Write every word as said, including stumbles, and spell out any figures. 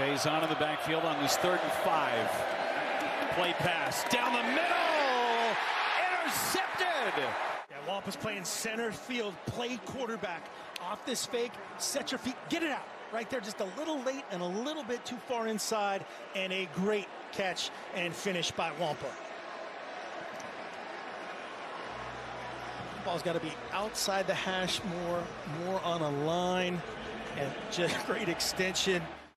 Stays on in the backfield on this third and five. Play pass down the middle. Intercepted. Yeah, Nwankpa's playing center field, play quarterback. Off this fake, set your feet, get it out. Right there, just a little late and a little bit too far inside, and a great catch and finish by Nwankpa. Ball's got to be outside the hash more, more on a line, and just great extension.